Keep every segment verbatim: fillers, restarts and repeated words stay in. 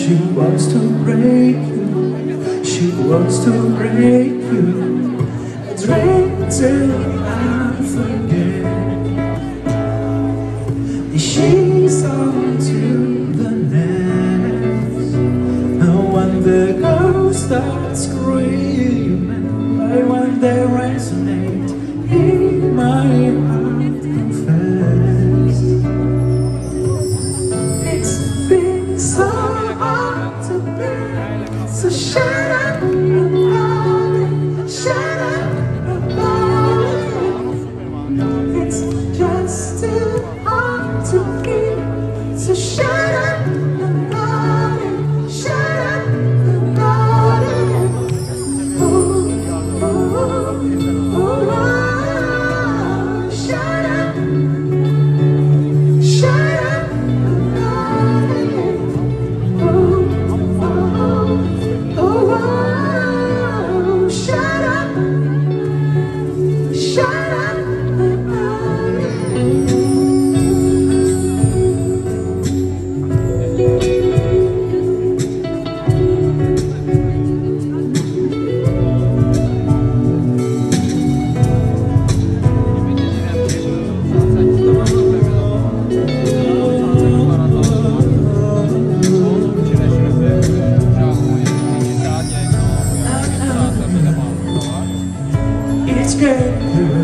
She wants to break you. She wants to break you. Drink till I forget. She's on to the next. And when the girls start screaming, right when they resonate in my heart, confess. It's been so hard to bear. So shut up about it. Shut up about it. It's just too hard to keep. So shut up about it. Shut up about it. Oh, oh, oh, oh, shut up. Shut up about it. Oh, oh, oh, oh, shut up. Shut up about it. It's getting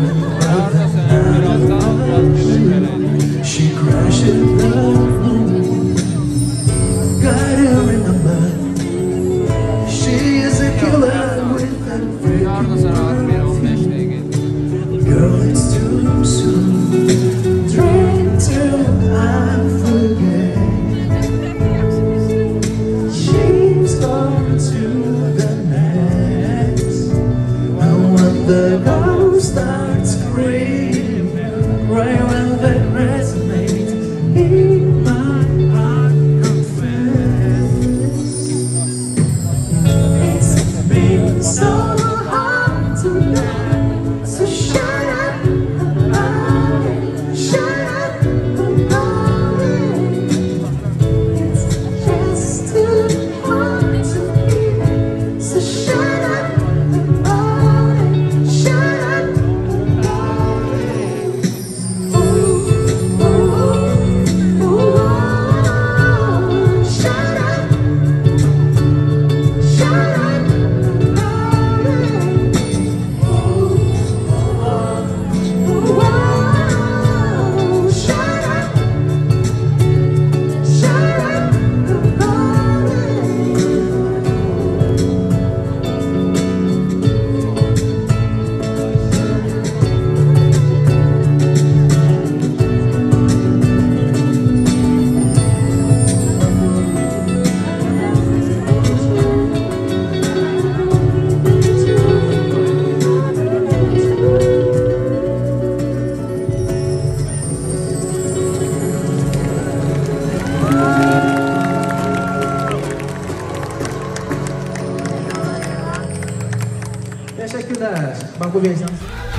she crashed in the moon, got her in the mud. She is a killer with a freaking girl, it's too soon. Drink till I forget. She's gone to the next. And when the ghost starts screaming, right when they resonate in my heart, confess. It's been so hard to bear. So shut up about it. Shut up about it. It's just too hard to keep. So shut up about it. Shut up about it. Oh, oh, oh, shut up. Shut up about it. Oh, oh, oh, shut up. Shut up about it. Teşekkürler. Bak bu bir